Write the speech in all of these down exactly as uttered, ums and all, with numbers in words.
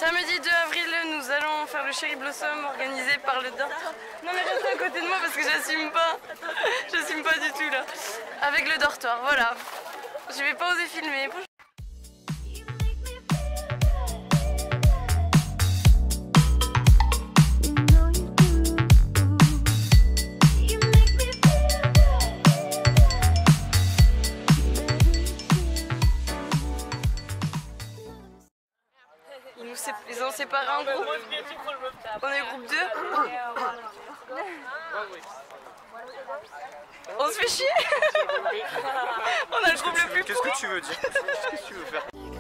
Samedi deux avril, nous allons faire le Cherry Blossom organisé par le Dortoir. Non mais restez à côté de moi parce que j'assume pas. J'assume pas du tout là. Avec le Dortoir, voilà. Je vais pas oser filmer. Ils, nous sép... Ils ont séparé en groupe. On est groupe deux. On se fait chier. On a le groupe le plus. Qu'est-ce que tu veux dire? Qu'est-ce que tu veux faire?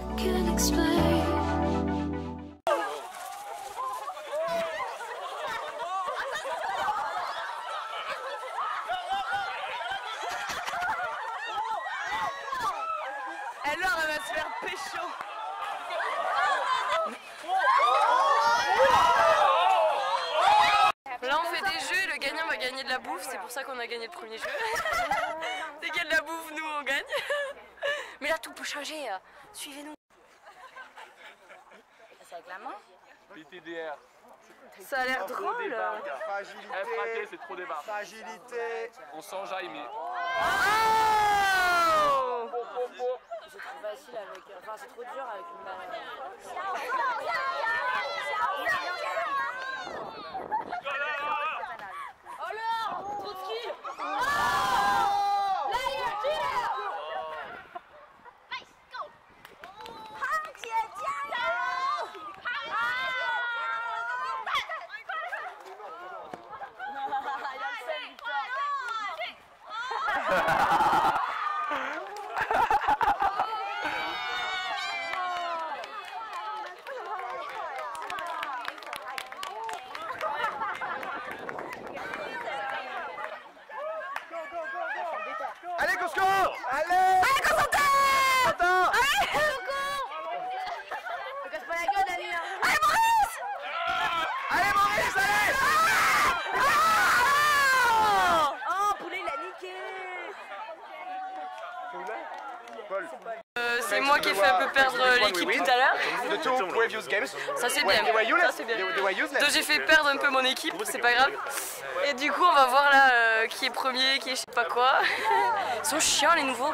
Alors elle va se faire pécho. Là on fait des jeux et le gagnant va gagner de la bouffe, c'est pour ça qu'on a gagné le premier jeu. Dès qu'il y a de la bouffe, nous on gagne. Mais là tout peut changer, suivez-nous. C'est avec la main? P T D R. Ça a l'air drôle. Fragilité. F A T, c'est trop débat. Fragilité. On s'enjaille mais... Oh, C'est trop facile avec... Enfin c'est trop dur avec une balle. Allez Cosco! Allez! Allez concentré! Attends! Allez Coco! Ne casse pas la gueule Daniel! Allez Maurice! Allez Maurice, allez! Ah Oh poulet il a niqué! Paul. Euh, c'est moi qui ai fait un peu perdre l'équipe tout à l'heure. The two previous games. Ça c'est bien. Ça c'est bien. Donc j'ai fait perdre un peu mon équipe, c'est pas grave. Et du coup on va voir là euh, qui est premier, qui est je sais pas quoi. Ils sont chiants les nouveaux.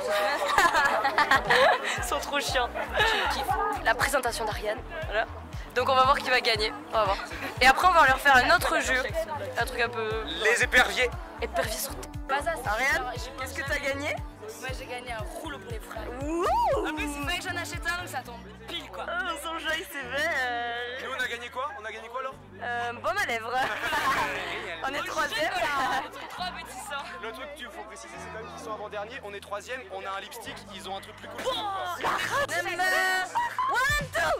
Ils sont trop chiants. Je kiffe. La présentation d'Ariane. Voilà. Donc on va voir qui va gagner. On va voir. Et après on va leur faire un autre jeu. Un truc un peu... Les éperviers. Éperviers sur pas ça. Ariane, qu'est-ce que t'as gagné? Moi j'ai gagné un rouleau pour les frères. Ouh. En plus il fallait que j'en achète un donc ça tombe pile quoi. Oh, son jeu c'est vert. Nous on a gagné quoi? On a gagné quoi alors? Euh, baume à lèvres. On est troisième. Trois bêtissants. Le truc qu'il faut préciser c'est quand même qu'ils sont avant-dernier, on est troisième, on a un lipstick, ils ont un truc plus cool. Quoi. Number one and two.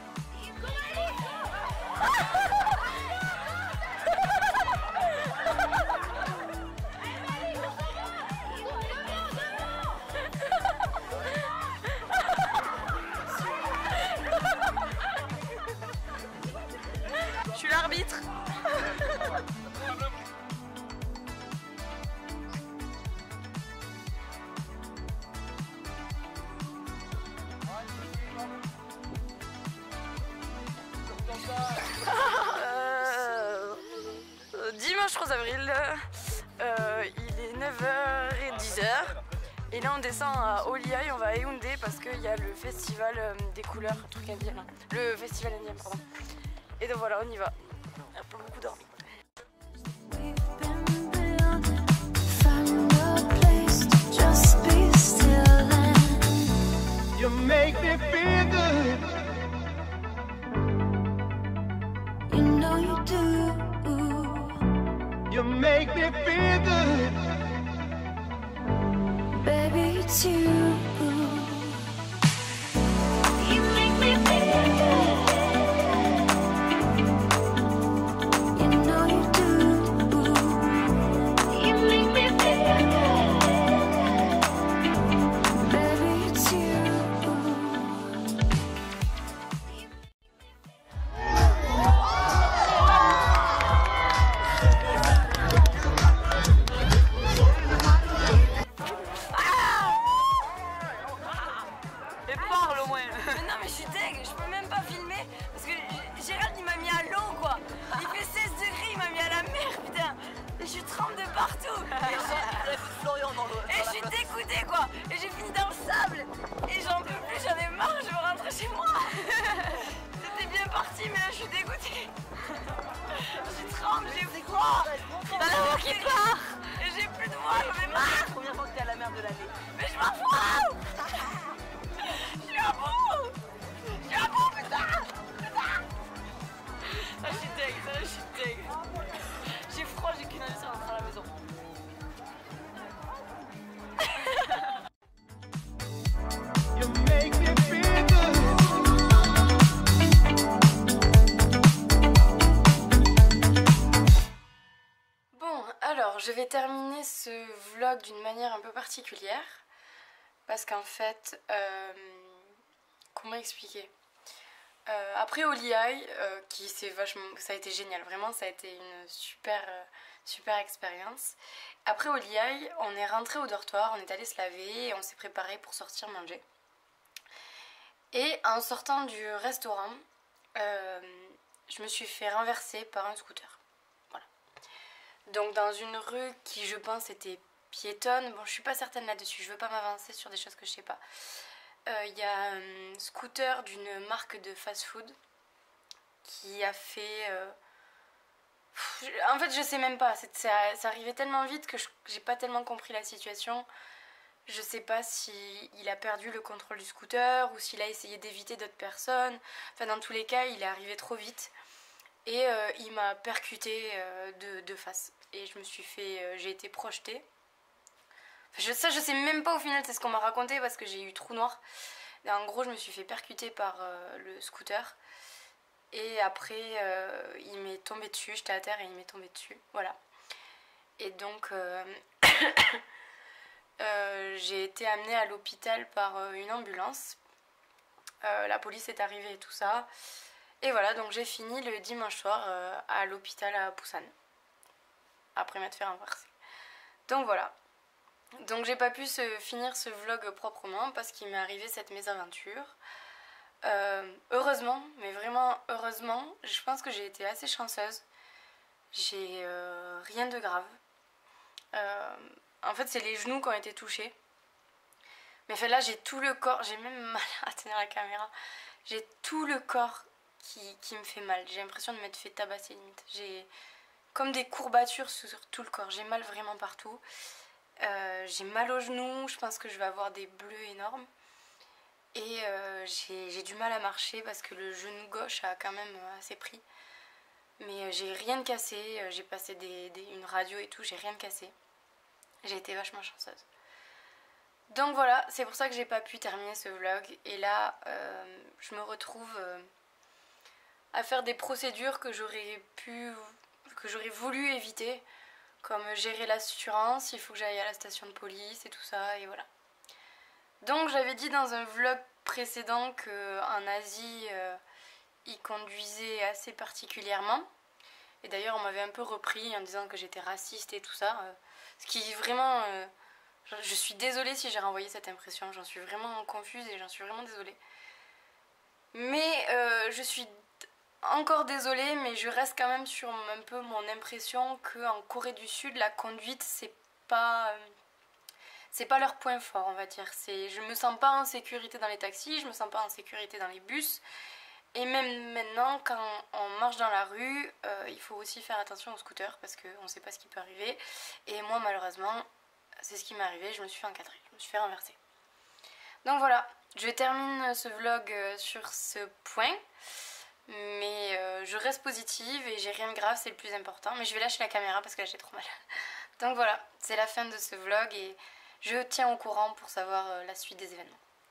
Je suis l'arbitre. euh, dimanche trois avril, euh, il est neuf heures et dix heures. Et là on descend à Olia et on va à Yaoundé parce qu'il y a le festival euh, des couleurs, un truc indien là. Le festival indien, pardon. Et donc voilà, on y va. On a pas beaucoup dormi. You make me feel good. You know you do. You make me feel good. Baby, it's you. You make me feel good. You know you do. You make me feel good. Baby, it's you. Alors je vais terminer ce vlog d'une manière un peu particulière parce qu'en fait, euh, comment expliquer euh, après Holy Eye, euh, qui c'est vachement, ça a été génial, vraiment ça a été une super, euh, super expérience. Après Holy Eye, on est rentré au dortoir, on est allé se laver et on s'est préparé pour sortir manger. Et en sortant du restaurant, euh, je me suis fait renverser par un scooter. Voilà. Donc dans une rue qui je pense était piétonne, bon je suis pas certaine là-dessus, je veux pas m'avancer sur des choses que je sais pas. Il euh, y a un scooter d'une marque de fast-food qui a fait... Euh... En fait je sais même pas, ça, ça arrivait tellement vite que je, j'ai pas tellement compris la situation. Je sais pas si il a perdu le contrôle du scooter ou s'il a essayé d'éviter d'autres personnes. Enfin dans tous les cas il est arrivé trop vite et euh, il m'a percuté euh, de, de face. Et je me suis fait... Euh, j'ai été projetée. Je, ça je sais même pas au final, c'est ce qu'on m'a raconté parce que j'ai eu trou noir. Et en gros je me suis fait percuter par euh, le scooter. Et après euh, il m'est tombé dessus, j'étais à terre et il m'est tombé dessus. Voilà. Et donc euh, euh, j'ai été amenée à l'hôpital par euh, une ambulance. Euh, la police est arrivée et tout ça. Et voilà, donc j'ai fini le dimanche soir euh, à l'hôpital à Busan. Après m'être fait renverser. Donc voilà. Donc j'ai pas pu se finir ce vlog proprement parce qu'il m'est arrivé cette mésaventure. Euh, heureusement, mais vraiment heureusement, je pense que j'ai été assez chanceuse. J'ai euh, rien de grave. Euh, en fait c'est les genoux qui ont été touchés. Mais fait, là j'ai tout le corps, j'ai même mal à tenir la caméra. J'ai tout le corps qui, qui me fait mal. J'ai l'impression de m'être fait tabasser limite. J'ai comme des courbatures sur tout le corps. J'ai mal vraiment partout. Euh, j'ai mal aux genoux, je pense que je vais avoir des bleus énormes. Et euh, j'ai, j'ai du mal à marcher parce que le genou gauche a quand même assez pris. Mais euh, j'ai rien de cassé, j'ai passé des, des, une radio et tout, j'ai rien de cassé. J'ai été vachement chanceuse. Donc voilà, c'est pour ça que j'ai pas pu terminer ce vlog. Et là, euh, je me retrouve euh, à faire des procédures que j'aurais pu, que j'aurais voulu éviter. Comme gérer l'assurance, il faut que j'aille à la station de police et tout ça, et voilà. Donc j'avais dit dans un vlog précédent qu'en Asie, euh, ils conduisaient assez particulièrement. Et d'ailleurs on m'avait un peu repris en disant que j'étais raciste et tout ça. Euh, ce qui vraiment... Euh, je suis désolée si j'ai renvoyé cette impression, j'en suis vraiment confuse et j'en suis vraiment désolée. Mais euh, je suis... encore désolée, mais je reste quand même sur un peu mon impression qu'en Corée du Sud, la conduite, c'est pas, c'est pas leur point fort, on va dire. C'est, je me sens pas en sécurité dans les taxis, je me sens pas en sécurité dans les bus. Et même maintenant, quand on marche dans la rue, euh, il faut aussi faire attention aux scooters parce qu'on ne sait pas ce qui peut arriver. Et moi, malheureusement, c'est ce qui m'est arrivé, je me suis fait encadrer, je me suis fait renverser. Donc voilà, je termine ce vlog sur ce point. Mais euh, je reste positive et j'ai rien de grave, c'est le plus important. Mais je vais lâcher la caméra parce que là j'ai trop mal. Donc voilà, c'est la fin de ce vlog et je tiens au courant pour savoir euh, la suite des événements.